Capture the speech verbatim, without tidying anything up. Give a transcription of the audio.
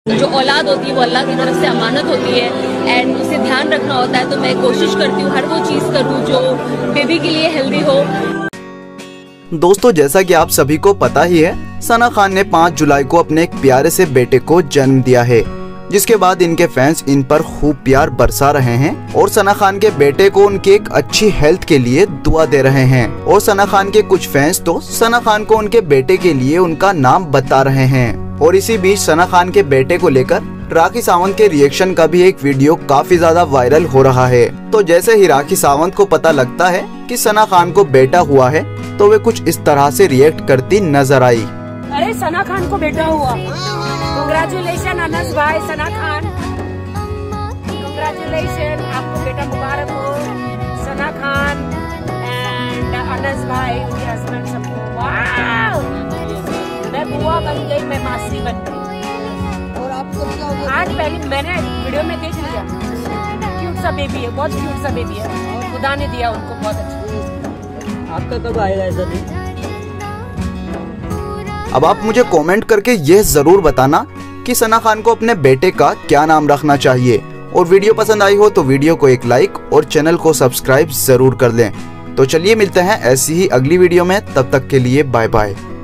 जो औलाद होती है वो अल्लाह की तरफ से अमानत होती है एंड उसे ध्यान रखना होता है। तो मैं कोशिश करती हूँ हर वो चीज़ करूँ जो बेबी के लिए हेल्दी हो। दोस्तों, जैसा कि आप सभी को पता ही है, सना खान ने पाँच जुलाई को अपने एक प्यारे से बेटे को जन्म दिया है, जिसके बाद इनके फैंस इन पर खूब प्यार बरसा रहे हैं और सना खान के बेटे को उनकी एक अच्छी हेल्थ के लिए दुआ दे रहे हैं। और सना खान के कुछ फैंस तो सना खान को उनके बेटे के लिए उनका नाम बता रहे हैं। और इसी बीच सना खान के बेटे को लेकर राखी सावंत के रिएक्शन का भी एक वीडियो काफी ज्यादा वायरल हो रहा है। तो जैसे ही राखी सावंत को पता लगता है कि सना खान को बेटा हुआ है, तो वे कुछ इस तरह से रिएक्ट करती नजर आई। अरे सना खान को बेटा हुआ, कांग्रेचुलेशन अनस भाई, सना खान कांग्रेचुलेशन, आपको बेटा मुबारक हो। सना खान एंड अनस भाई उनके हस्बैंड सबको। वाव, मैं बुआ बन गई, मैं मासी बन गई। और आपको क्या हो गया? आज पहले मैंने वीडियो में देख लिया, क्यूट सा बेबी है, बहुत क्यूट सा बेबी है, और खुदा ने दिया उनको बहुत अच्छा। आपका कब आएगा ऐसा दिन? अब आप मुझे कमेंट करके यह जरूर बताना कि सना खान को अपने बेटे का क्या नाम रखना चाहिए। और वीडियो पसंद आई हो तो वीडियो को एक लाइक और चैनल को सब्सक्राइब जरूर कर लें। तो चलिए मिलते हैं ऐसी ही अगली वीडियो में, तब तक के लिए बाय बाय।